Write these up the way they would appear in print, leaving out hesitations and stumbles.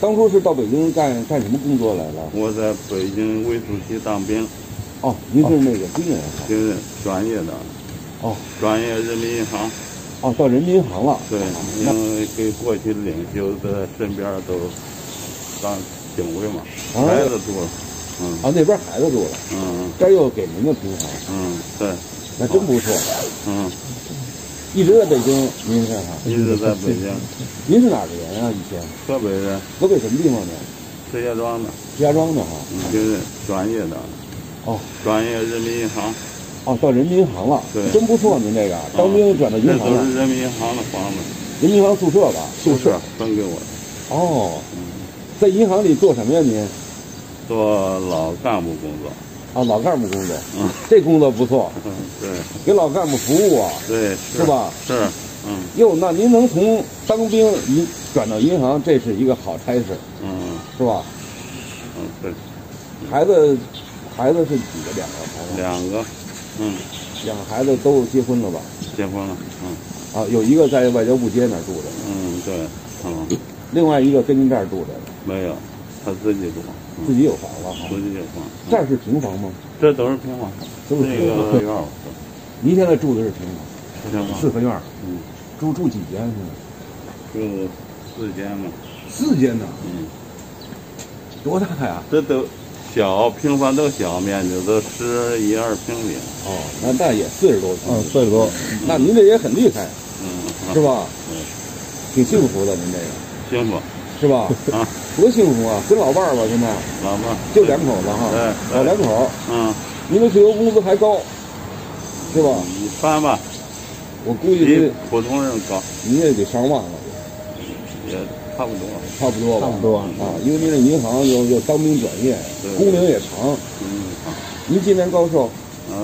当初是到北京干什么工作来了？ 我在北京卫戍区当兵。 哦，您是那个军人？ 军人，专业的。 哦， 专业人民银行。 哦，到人民银行了。 对，因为给过去领袖在身边都当警卫嘛，孩子多了。 那边孩子多了。这儿又给您的平房。 对， 那真不错。一直在北京，您是哈？ 一直在北京。 您是哪儿的人啊？以前？ 河北人。 河北什么地方的？ 石家庄的。 石家庄的哈。 军人，专业的。 哦。 专业人民银行。 哦，到人民银行了。 对。 真不错，您这个当兵转到银行了。 这都是人民银行的房子。 人民银行宿舍吧？ 宿舍分给我的。 哦。在银行里做什么呀？您？ 做老干部工作。 啊，老干部工作。这工作不错。 对。 给老干部服务啊。 对。 是吧？ 是。 哟，那您能从当兵转到银行，这是一个好差事。是吧？ 对。 孩子是几个？两个孩子。 两个。 两个孩子都结婚了吧？ 结婚了。 有一个在外交部街那儿住着。 对。 另外一个跟您这儿住着。 没有，他自己住。 自己有房了。 自己有房。 这儿是平房吗？ 这都是平房。 都是平房。 院。 您现在住的是平房。四合院。住几间是？ 住4间嘛。 4间呢？多大呀？ 这都小，平房都小，面积都11、2平米。 那也40多平。 40多。 那您这也很厉害。是吧？挺幸福的，您这个。 幸福。 是吧？多幸福啊！跟老伴儿吧，现在。 老伴儿。 就2口子哈。 对。 老2口。您的退休工资还高，是吧？ 一般吧。 我估计比普通人高。 您也得上万了。 也差不多。 差不多吧。 差不多。 因为您这银行又当兵转业，工龄也长。您今年高寿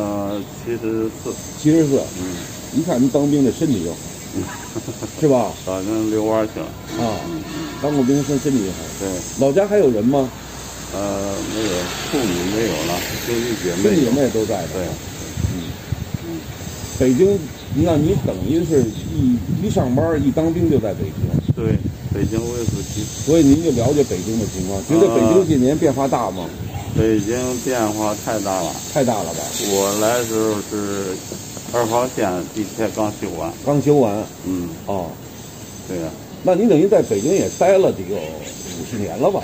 ？74。 74。一看您当兵的身体就好。是吧？ 反正遛弯去了。 当过兵身体好。 对。 老家还有人吗？ 没有，父母没有了，兄弟姐妹都在。 对。 北京，你看你等于是一上班一当兵就在北京。 对，北京卫戍区。 所以您就了解北京的情况，觉得北京近年变化大吗？ 北京变化太大了。 太大了吧？ 我来的时候是2号线地铁刚修完。 刚修完。对呀。那你等于在北京也待了得有50年了吧？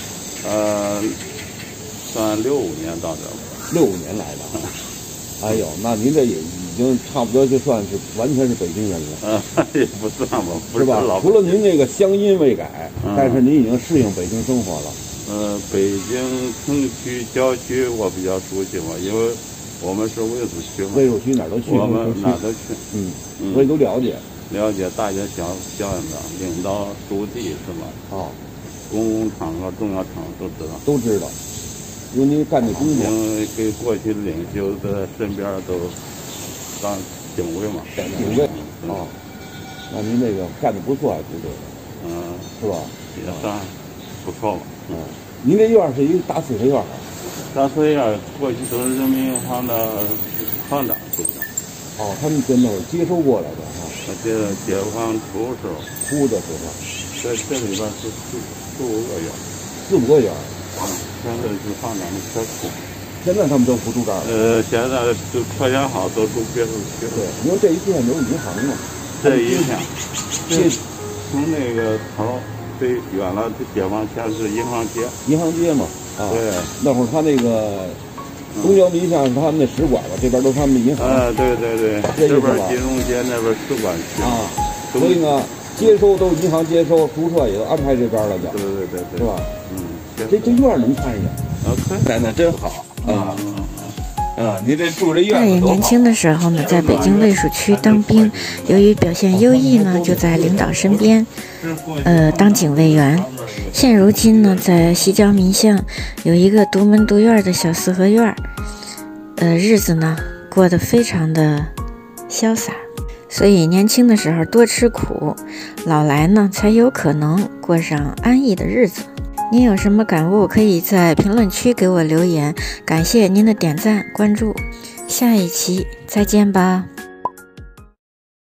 算65年到这吧。 65年来的。哎呦，那您这也已经差不多就算是完全是北京人了。 也不算吧， 是吧？除了您这个乡音未改，但是您已经适应北京生活了。 北京城区、郊区我比较熟悉嘛，因为我们是卫戍区嘛。 卫戍区哪儿都去。 我们哪儿都去。 所以都了解。 了解大街小巷的，领导驻地是吧？公共场合、重要场合都知道。因为您干的工作。因为给过去领袖在身边都当警卫嘛。 警卫。那您这个干的不错，部队。是吧？ 也算不错吧。 您这院是一个大4合院。 大4合院过去都是人民银行的行长住的。 他们跟那儿接收过来的哈。 解放初时候。 初的时候。 在这里边是4、5个院。 4、5个院。 现在是行长的车库。 现在他们都不住这儿了。 现在就条件好，都住别墅区。 对，因为这一片都是银行嘛。 这一片，从那个头最远了，解放前是银行街。 银行街嘛。对。那会儿他那个东交民巷是他们的使馆了，这边都是他们的银行。 对。这边金融街，那边使馆区。 所以呢，接收都银行接收，宿舍也都安排这边了就。 对。 是吧？这院能看一眼。 那真好。你这住这院他也年轻的时候呢，在北京卫戍区当兵，由于表现优异呢，就在领导身边，当警卫员。现如今呢，在西郊民巷有一个独门独院的小4合院，日子呢过得非常的潇洒。所以年轻的时候多吃苦，老来呢才有可能过上安逸的日子。您有什么感悟，可以在评论区给我留言。感谢您的点赞关注，下一期再见吧。